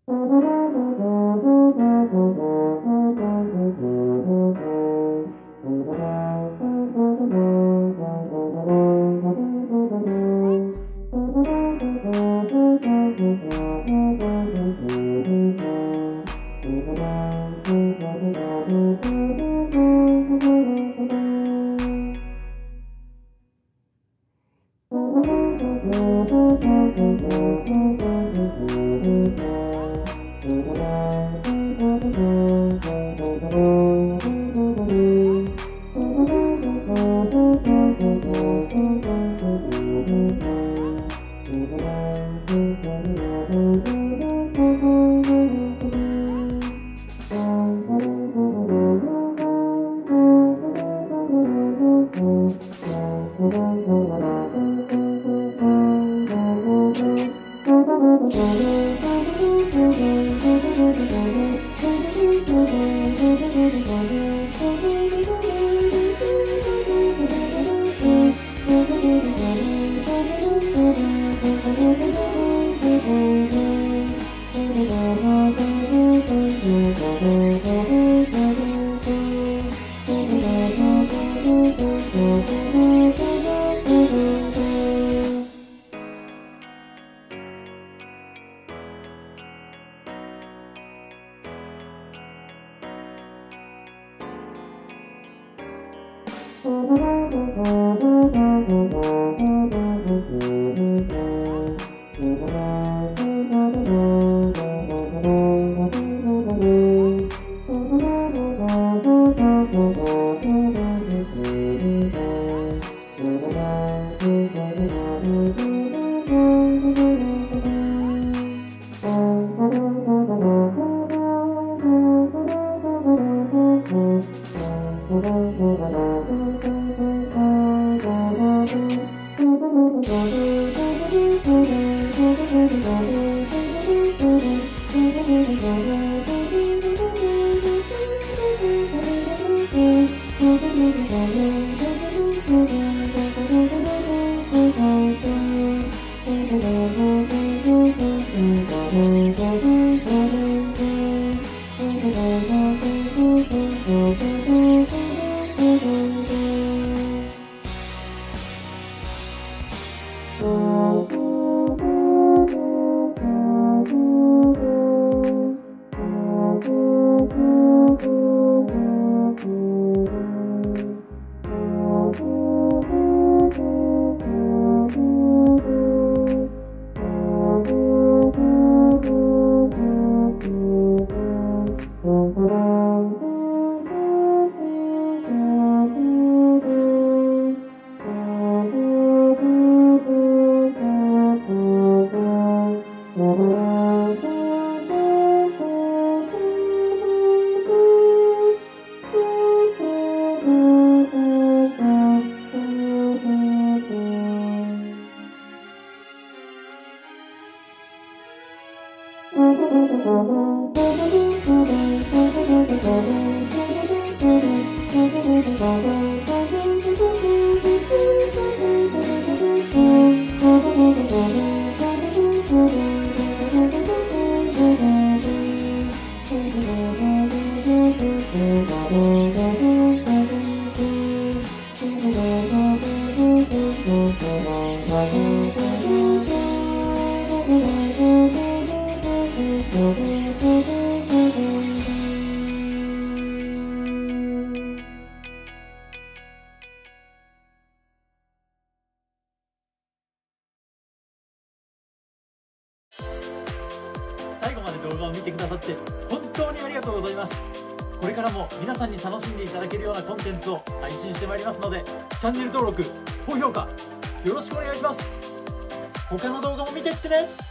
最後まで動画を見てくださって本当にありがとうございます。これからも皆さんに楽しんでいただけるようなコンテンツを配信してまいりますので、チャンネル登録、高評価よろしくお願いします。他の動画も見てってね。